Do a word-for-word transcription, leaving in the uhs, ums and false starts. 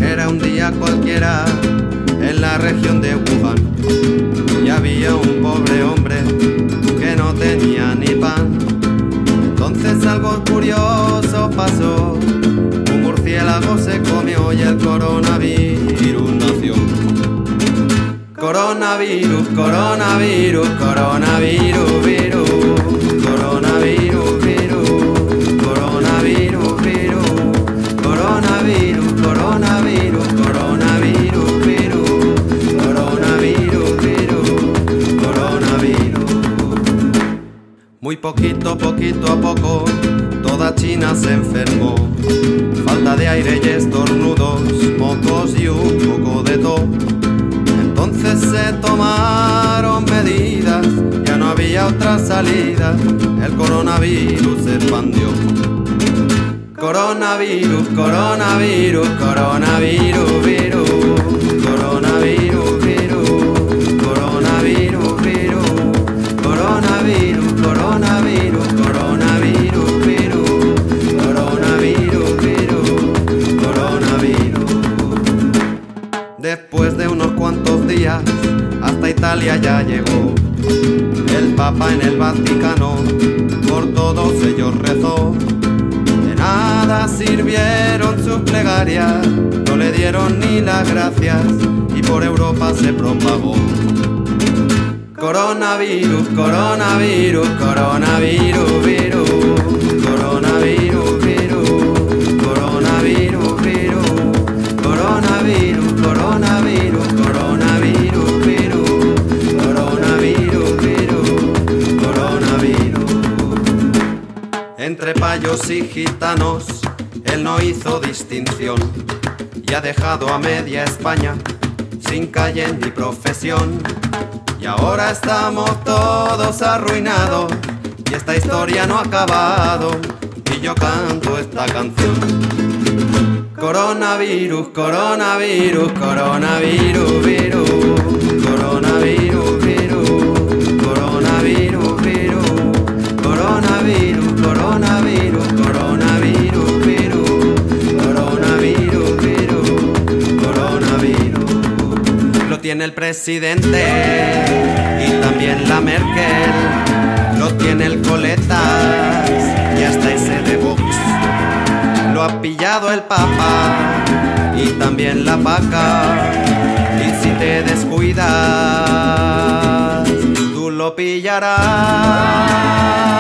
Era un día cualquiera en la región de Wuhan y había un pobre hombre que no tenía ni pan. Entonces algo curioso pasó, un murciélago se comió y el coronavirus nació. Coronavirus, coronavirus, coronavirus, virus, coronavirus, virus, coronavirus, virus, coronavirus, coronavirus, coronavirus, virus, coronavirus, virus, coronavirus. Muy poquito, poquito a poco, toda China se enfermó. Falta de aire y estornudos, mocos y un poco de tos. Entonces se tomaron medidas, ya no había otra salida, el coronavirus se expandió. Coronavirus, coronavirus, coronavirus, virus, coronavirus, virus, coronavirus, virus, coronavirus, coronavirus, coronavirus, virus, coronavirus, virus, coronavirus. Después de unos cuantos días, hasta Italia ya llegó. El Papa en el Vaticano por todos ellos rezó. De nada sirvieron sus plegarias, no le dieron ni las gracias y por Europa se propagó. Coronavirus, coronavirus, coronavirus, virus, coronavirus, virus, coronavirus, virus, coronavirus, coronavirus, coronavirus, virus, coronavirus, virus, coronavirus. Entre payos y gitanos, él no hizo distinción y ha dejado a media España sin calle ni profesión. Y ahora estamos todos arruinados y esta historia no ha acabado y yo canto esta canción. Coronavirus, coronavirus, coronavirus, virus, coronavirus, virus, coronavirus, virus, coronavirus, coronavirus, coronavirus, virus, coronavirus, virus, coronavirus. Lo tiene el presidente y también la Merkel, lo tiene el Coletas y hasta ese de Vox. Lo ha pillado el Papa y también la Paca, y si te descuidas, tú lo pillarás.